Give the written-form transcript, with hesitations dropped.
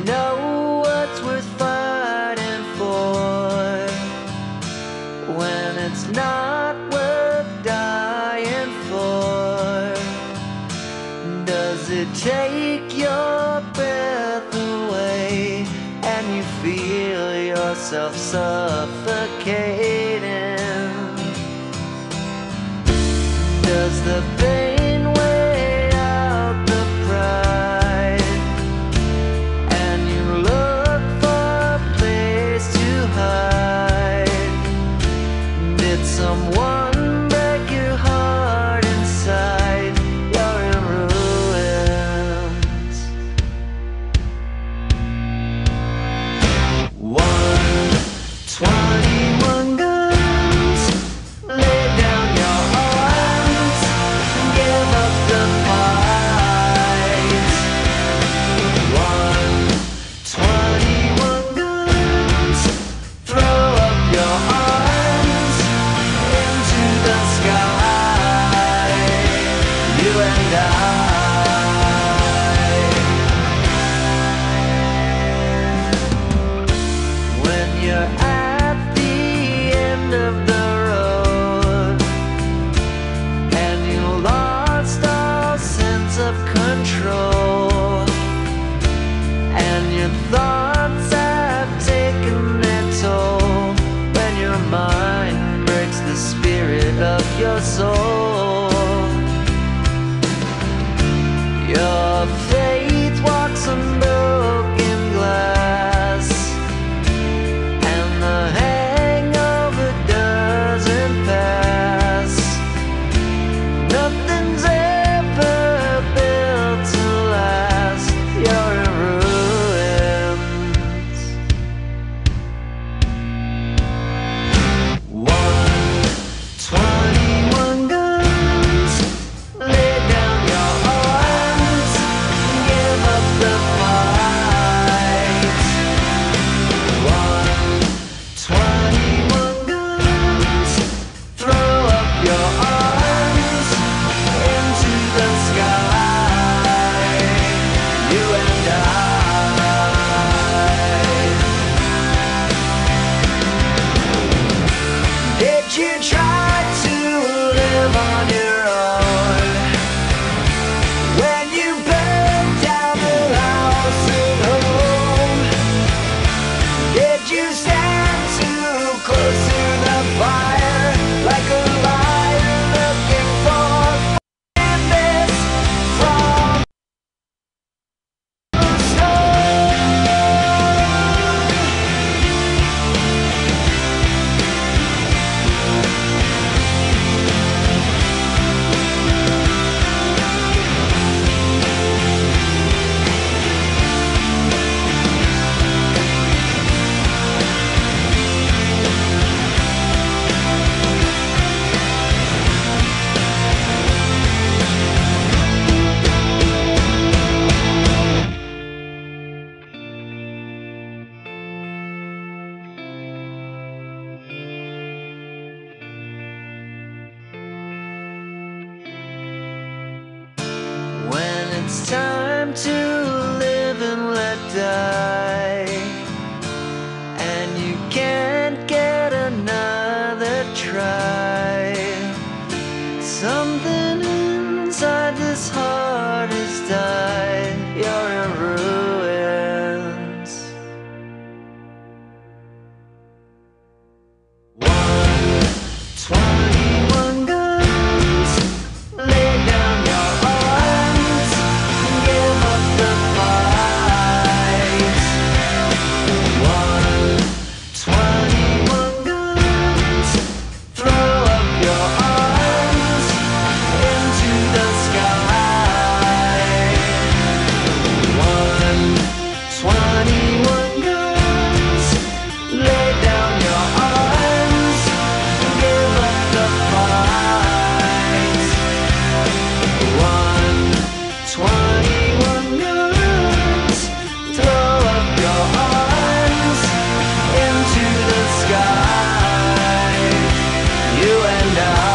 know what's worth fighting for when it's not worth dying for? Does it take your breath away and you feel yourself suffocating? Does the pain weigh out the pride and you look for a place to hide? Did someone break your heart inside? You're in ruins. 121 guns, lay down your arms, give up the fight. 121 guns, throw up your arms into the sky, you and I. When you're at the end of the road and you lost all sense of control and your thoughts have taken their toll, when your mind breaks the spirit of your soul, your faith walks on broken glass and the hangover doesn't pass. Nothing's ever built to last. You're in ruins. 121 guns, lay down your arms, give up the fight. 121 guns, throw up your arms into the sky, you and I. Did you try to live on your own when you burned down the house at home? Did you stand too close to the fire like a liar looking for forgiveness from the stone? When it's time to live and let die, and you can't get another try, something inside this heart has died. You're in ruins. 121 guns, lay down your arms, give up the fight. 121 guns, throw up your arms into the sky. 121 guns, lay down your arms, give up the fight. 121 guns, throw up your arms into the sky, you and I.